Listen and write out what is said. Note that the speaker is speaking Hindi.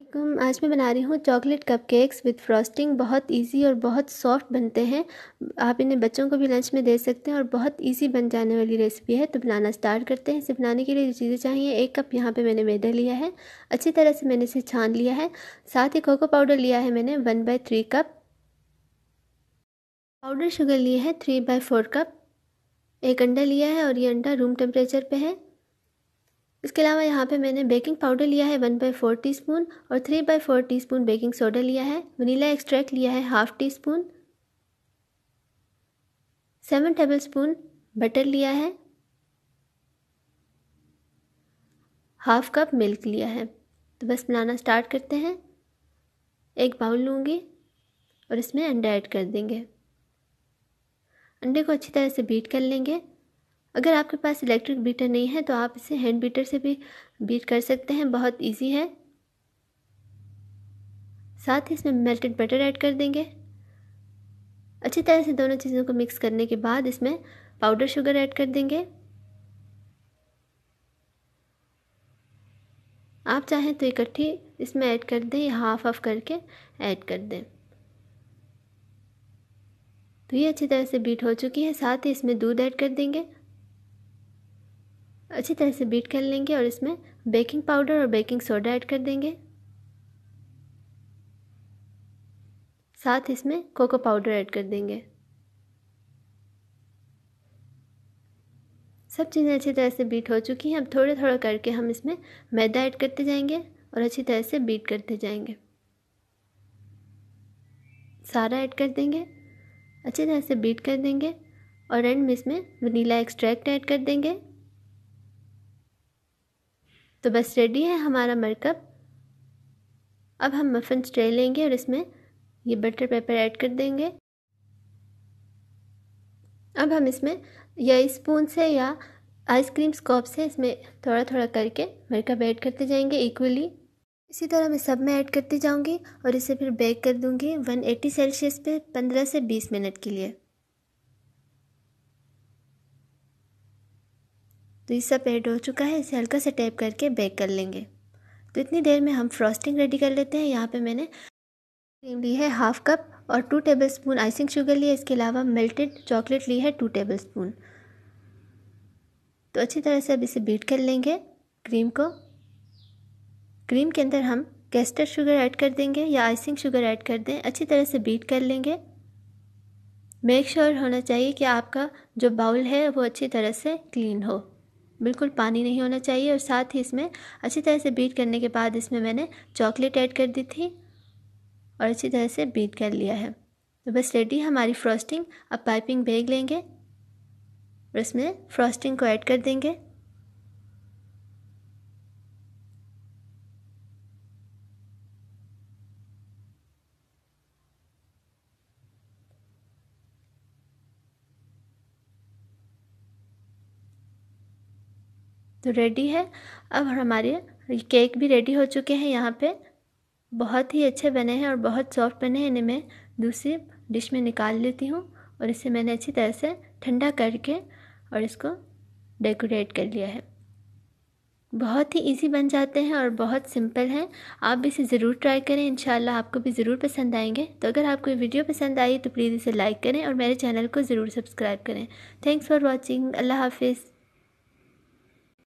आज मैं बना रही हूँ चॉकलेट कपकेक्स विद फ्रॉस्टिंग। बहुत इजी और बहुत सॉफ्ट बनते हैं। आप इन्हें बच्चों को भी लंच में दे सकते हैं और बहुत इजी बन जाने वाली रेसिपी है। तो बनाना स्टार्ट करते हैं। इसे बनाने के लिए जो चीज़ें चाहिए, 1 कप यहाँ पे मैंने मैदा लिया है, अच्छी तरह से मैंने इसे छान लिया है। साथ ही कोको पाउडर लिया है मैंने 1/3 कप। पाउडर शुगर लिए है 3/4 कप। एक अंडा लिया है और ये अंडा रूम टेम्परेचर पे है। इसके अलावा यहाँ पे मैंने बेकिंग पाउडर लिया है 1/4 टीस्पून और 3/4 टीस्पून बेकिंग सोडा लिया है। वनीला एक्सट्रैक्ट लिया है ½ टीस्पून। 7 टेबलस्पून बटर लिया है। ½ कप मिल्क लिया है। तो बस बनाना स्टार्ट करते हैं। एक बाउल लूँगी और इसमें अंडा ऐड कर देंगे। अंडे को अच्छी तरह से बीट कर लेंगे। अगर आपके पास इलेक्ट्रिक बीटर नहीं है तो आप इसे हैंड बीटर से भी बीट कर सकते हैं, बहुत इजी है। साथ ही इसमें मेल्टेड बटर ऐड कर देंगे। अच्छी तरह से दोनों चीज़ों को मिक्स करने के बाद इसमें पाउडर शुगर ऐड कर देंगे। आप चाहें तो इकट्ठी इसमें ऐड कर दें या हाफ करके ऐड कर दें। तो ये अच्छी तरह से बीट हो चुकी है। साथ ही इसमें दूध ऐड कर देंगे। अच्छी तरह से बीट कर लेंगे और इसमें बेकिंग पाउडर और बेकिंग सोडा ऐड कर देंगे। साथ इसमें कोको पाउडर ऐड कर देंगे। सब चीज़ें अच्छी तरह से बीट हो चुकी हैं। अब थोड़ा थोड़ा करके हम इसमें मैदा ऐड करते जाएंगे और अच्छी तरह से बीट करते जाएंगे। सारा ऐड कर देंगे, अच्छी तरह से बीट कर देंगे और एंड में इसमें वनीला एक्सट्रैक्ट ऐड कर देंगे। तो बस रेडी है हमारा मरकब। अब हम मफ़िन ट्रे लेंगे और इसमें ये बटर पेपर ऐड कर देंगे। अब हम इसमें या स्पून से या आइसक्रीम स्कॉप से इसमें थोड़ा थोड़ा करके मरकब ऐड करते जाएंगे इक्वली। इसी तरह मैं सब में ऐड करती जाऊंगी और इसे फिर बेक कर दूंगी 180 सेल्सियस पे 15 से 20 मिनट के लिए। तो ये सब ऐड हो चुका है। इसे हल्का से टैप करके बेक कर लेंगे। तो इतनी देर में हम फ्रॉस्टिंग रेडी कर लेते हैं। यहाँ पे मैंने क्रीम ली है ½ कप और 2 टेबलस्पून आइसिंग शुगर ली है। इसके अलावा मेल्टेड चॉकलेट ली है 2 टेबलस्पून। तो अच्छी तरह से अब इसे बीट कर लेंगे क्रीम को। क्रीम के अंदर हम कैस्टर शुगर ऐड कर देंगे या आइसिंग शुगर ऐड कर दें। अच्छी तरह से बीट कर लेंगे। मेक श्योर होना चाहिए कि आपका जो बाउल है वो अच्छी तरह से क्लीन हो, बिल्कुल पानी नहीं होना चाहिए। और साथ ही इसमें अच्छी तरह से बीट करने के बाद इसमें मैंने चॉकलेट ऐड कर दी थी और अच्छी तरह से बीट कर लिया है। तो बस रेडी हमारी फ्रॉस्टिंग। अब पाइपिंग बैग लेंगे और इसमें फ्रॉस्टिंग को ऐड कर देंगे। तो रेडी है। अब हमारे केक भी रेडी हो चुके हैं। यहाँ पे बहुत ही अच्छे बने हैं और बहुत सॉफ्ट बने हैं। इन्हें मैं दूसरी डिश में निकाल लेती हूँ और इसे मैंने अच्छी तरह से ठंडा करके और इसको डेकोरेट कर लिया है। बहुत ही इजी बन जाते हैं और बहुत सिंपल हैं। आप भी इसे ज़रूर ट्राई करें। इंशाल्लाह आपको भी ज़रूर पसंद आएंगे। तो अगर आपको ये वीडियो पसंद आई तो प्लीज़ इसे लाइक करें और मेरे चैनल को ज़रूर सब्सक्राइब करें। Thanks for watching. अल्लाह हाफिज़।